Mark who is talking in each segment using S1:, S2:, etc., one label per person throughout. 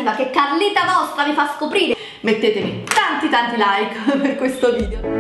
S1: alternativa che Carlita vostra vi fa scoprire. Mettetemi tanti like per questo video.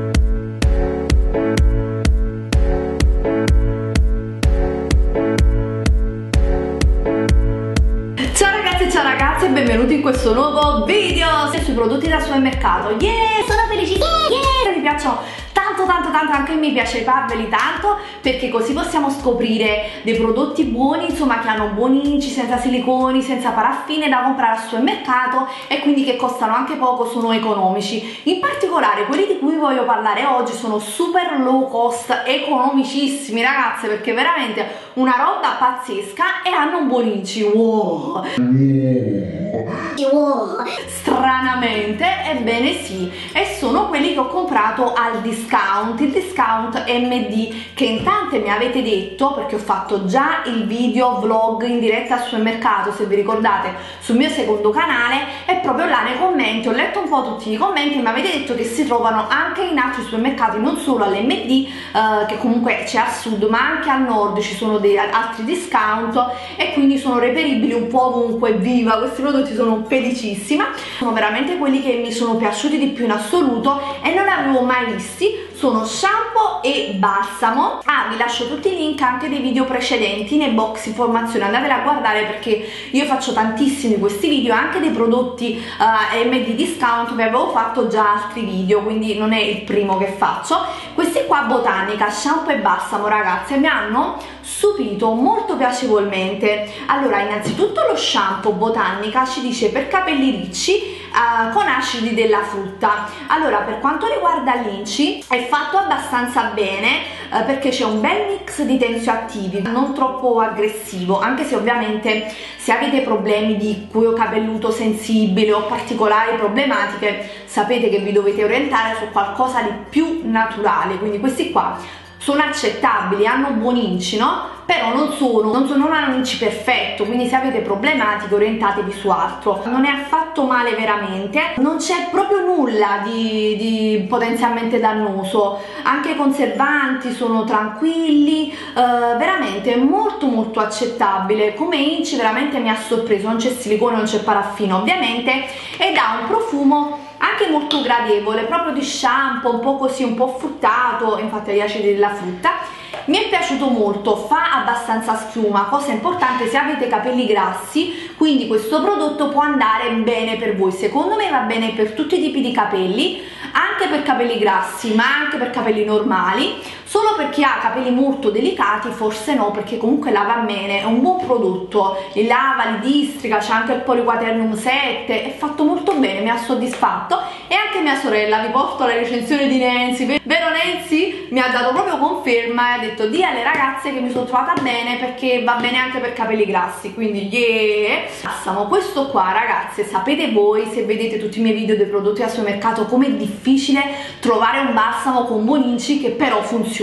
S1: Ciao ragazzi e benvenuti in questo nuovo video sui prodotti da supermercato. Sono felicissima, mi piacciono tanto, anche a me piace farveli tanto, perché così possiamo scoprire dei prodotti buoni, insomma, che hanno buoni inci, senza siliconi, senza paraffine, da comprare al supermercato e quindi che costano anche poco, sono economici. In particolare quelli di cui voglio parlare oggi sono super low cost, economicissimi ragazze, perché veramente una roba pazzesca e hanno un buon inci. Wow. Stranamente, ebbene sì, e sono quelli che ho comprato al discount, il discount MD, che in tante mi avete detto, perché ho fatto già il video vlog in diretta al supermercato, se vi ricordate, sul mio secondo canale, e proprio là nei commenti ho letto un po' tutti i commenti e mi avete detto che si trovano anche in altri supermercati, non solo all'MD, che comunque c'è al sud, ma anche al nord ci sono dei altri discount e quindi sono reperibili un po' ovunque. Viva, questi prodotti sono felicissima, sono veramente quelli che mi sono piaciuti di più in assoluto e non li avevo mai visti. Sono shampoo e balsamo. Vi lascio tutti i link anche dei video precedenti nei box informazioni, andateli a guardare perché io faccio tantissimi questi video, anche dei prodotti MD discount vi avevo fatto già altri video, quindi non è il primo che faccio. Questi qua Botanica shampoo e balsamo ragazze mi hanno stupito molto piacevolmente. Allora, innanzitutto lo shampoo Botanica ci dice per capelli ricci con acidi della frutta. Allora, per quanto riguarda l'inci è fatto abbastanza bene perché c'è un bel mix di tensioattivi, non troppo aggressivo, anche se ovviamente se avete problemi di cuoio capelluto sensibile o particolari problematiche sapete che vi dovete orientare su qualcosa di più naturale. Quindi questi qua sono accettabili, hanno buoni inci, no? Però non hanno un inci perfetto, quindi se avete problematiche orientatevi su altro. Non è affatto male veramente, non c'è proprio nulla di potenzialmente dannoso, anche i conservanti sono tranquilli, veramente molto accettabile. Come inci veramente mi ha sorpreso, non c'è silicone, non c'è paraffina ovviamente, ed ha un profumo anche molto gradevole, proprio di shampoo, un po' così, un po' fruttato, infatti agli acidi della frutta. Mi è piaciuto molto, fa abbastanza schiuma, cosa importante se avete capelli grassi, quindi questo prodotto può andare bene per voi. Secondo me va bene per tutti i tipi di capelli, anche per capelli grassi ma anche per capelli normali. Solo per chi ha capelli molto delicati forse no, perché comunque lava bene, è un buon prodotto, li lava, li districa, c'è anche il Poliquaternum 7, è fatto molto bene, mi ha soddisfatto. E anche mia sorella, vi porto la recensione di Nancy, vero Nancy? Mi ha dato proprio conferma e ha detto di alle ragazze che mi sono trovata bene perché va bene anche per capelli grassi, quindi Balsamo, questo qua ragazze, sapete voi se vedete tutti i miei video dei prodotti al supermercato com'è difficile trovare un balsamo con buoni inci che però funziona.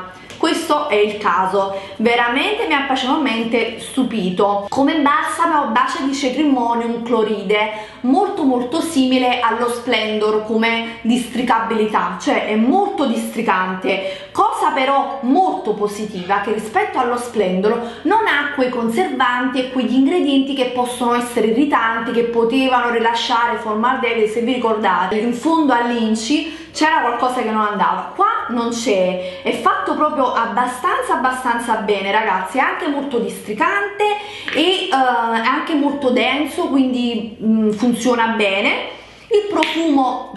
S1: Questo è il caso, veramente mi ha piacevolmente stupito. Come balsamo base di cedrimonium cloride, molto simile allo Splendor come districabilità, cioè è molto districante. Cosa però molto positiva, che rispetto allo Splendor non ha quei conservanti e quegli ingredienti che possono essere irritanti, che potevano rilasciare formaldeide. Se vi ricordate, in fondo all'inci c'era qualcosa che non andava, qua non c'è, è fatto proprio abbastanza bene ragazzi, è anche molto districante e è anche molto denso, quindi funziona bene. Il profumo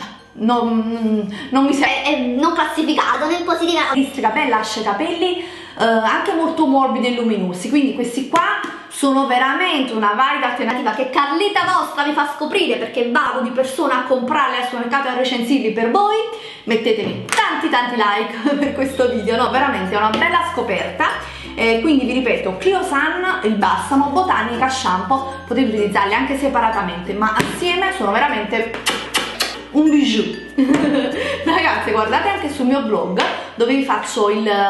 S1: non mi sembra, è non classificato né positiva, districa bene, lascia i capelli anche molto morbidi e luminosi, quindi questi qua sono veramente una valida alternativa che Carlita vostra vi fa scoprire, perché vado di persona a comprarli al supermercato e a recensirli per voi. Mettetemi tanti like per questo video, no, veramente è una bella scoperta. Quindi vi ripeto, Cliosan, il balsamo, Botanica, shampoo, potete utilizzarli anche separatamente, ma assieme sono veramente un bijou. Ragazzi, guardate anche sul mio blog dove vi faccio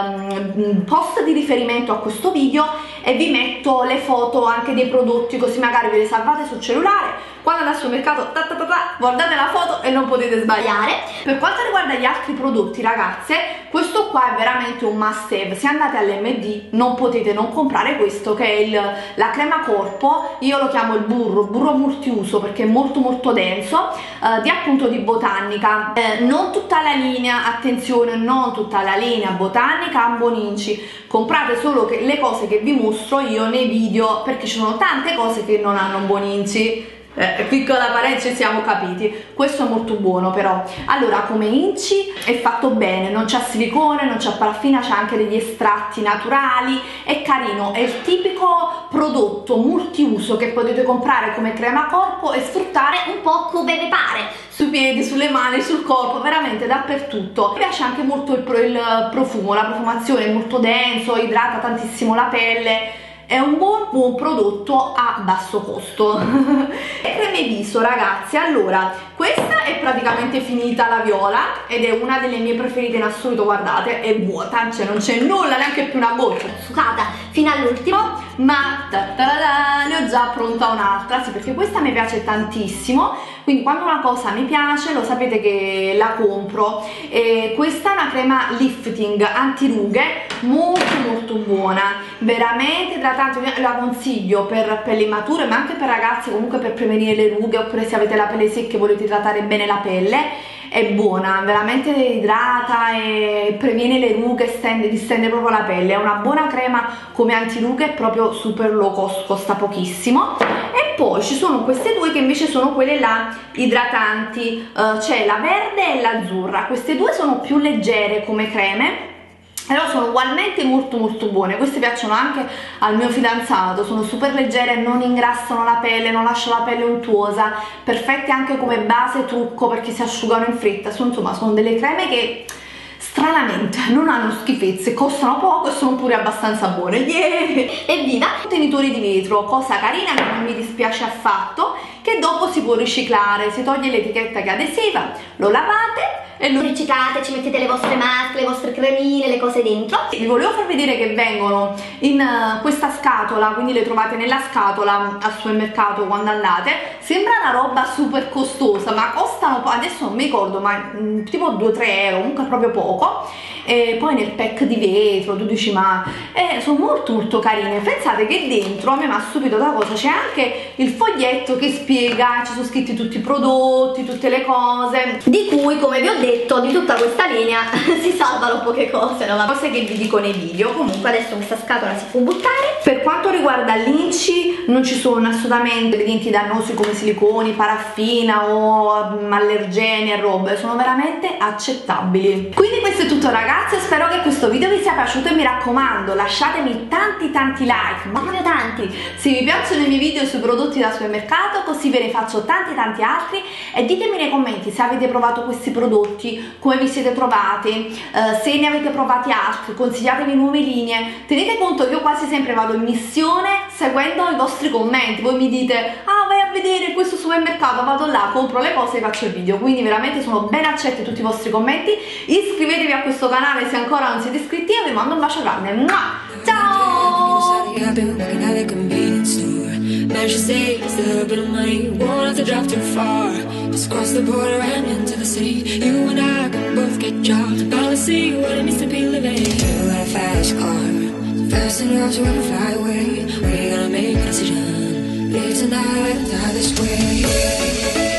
S1: il post di riferimento a questo video e vi metto le foto anche dei prodotti, così magari ve le salvate sul cellulare. Quando andate al supermercato guardate la foto e non potete sbagliare. Per quanto riguarda gli altri prodotti ragazze, questo qua è veramente un must have. Se andate all'MD non potete non comprare questo, che è la crema corpo, io lo chiamo il burro multiuso perché è molto denso, di appunto di Botanica. Non tutta la linea, attenzione, non tutta la linea Botanica ha Boninci, comprate solo le cose che vi mostro io nei video, perché ci sono tante cose che non hanno Boninci. Piccola parentesi, siamo capiti. Questo è molto buono però. Allora, come inci è fatto bene, non c'ha silicone, non c'ha paraffina, c'ha anche degli estratti naturali, è carino, è il tipico prodotto multiuso che potete comprare come crema corpo e sfruttare un po' come vi pare, sui piedi, sulle mani, sul corpo, veramente dappertutto. Mi piace anche molto il profumo, la profumazione è molto denso, idrata tantissimo la pelle. È un buon prodotto a basso costo. Creme viso, ragazzi, allora questa è praticamente finita, la viola, ed è una delle mie preferite in assoluto. Guardate, è vuota, cioè non c'è nulla, neanche più una goccia, sucata fino all'ultimo, ma ne ho già pronta un'altra, sì, perché questa mi piace tantissimo, quindi quando una cosa mi piace lo sapete che la compro. Questa è una crema lifting antirughe molto buona, veramente idratante, la consiglio per pelli mature ma anche per ragazzi, comunque per prevenire le rughe, oppure se avete la pelle secca e volete idratare bene la pelle. È buona, veramente idrata e previene le rughe, distende proprio la pelle. È una buona crema come antirughe, proprio super low cost, costa pochissimo. E poi ci sono queste due che invece sono quelle là idratanti, c'è la verde e l'azzurra. Queste due sono più leggere come creme, però sono ugualmente molto buone. Queste piacciono anche al mio fidanzato, sono super leggere, non ingrassano la pelle, non lasciano la pelle untuosa, perfette anche come base trucco perché si asciugano in fretta. Insomma, sono delle creme che stranamente non hanno schifezze, costano poco e sono pure abbastanza buone. Evviva! Contenitori di vetro, cosa carina che non mi dispiace affatto, che dopo si può riciclare, si toglie l'etichetta che è adesiva, lo lavate e lo riciclate, ci mettete le vostre maschere, le vostre cremine, le cose dentro. Vi volevo far vedere che vengono in questa scatola, quindi le trovate nella scatola al supermercato quando andate. Sembra una roba super costosa, ma costano, adesso non mi ricordo, ma tipo 2-3 euro, comunque proprio poco. E poi nel pack di vetro tu dici ma sono molto carine. Pensate che dentro mi ha stupito da cosa, c'è anche il foglietto che spiega, ci sono scritti tutti i prodotti, tutte le cose, di cui, come vi ho detto, di tutta questa linea si salvano poche cose, no? Cose che vi dico nei video. Comunque adesso questa scatola si può buttare. Per quanto riguarda l'Inci non ci sono assolutamente ingredienti dannosi come siliconi, paraffina o allergeni e robe, sono veramente accettabili. Quindi questo è tutto, ragazzi, spero che questo video vi sia piaciuto e mi raccomando lasciatemi tanti like, ma proprio tanti, se vi piacciono i miei video sui prodotti da supermercato, così ve ne faccio tanti altri, e ditemi nei commenti se avete provato questi prodotti, come vi siete trovati, se ne avete provati altri, consigliatemi nuove linee. Tenete conto che io quasi sempre vado in missione seguendo i vostri commenti. Voi mi dite ah, vai a vedere questo supermercato, vado là, compro le cose e faccio il video, quindi veramente sono ben accetti tutti i vostri commenti. Iscrivetevi a questo canale se ancora non siete iscritti e vi mando un bacio grande. Ciao! Measure saves a bit of money, won't have to drive too far. Just cross the border and into the city. You and I can both get jobs. Finally see what it means to be living. You got a fast car, fast enough to run a fly away. We're gonna make a decision. Live tonight, die this way.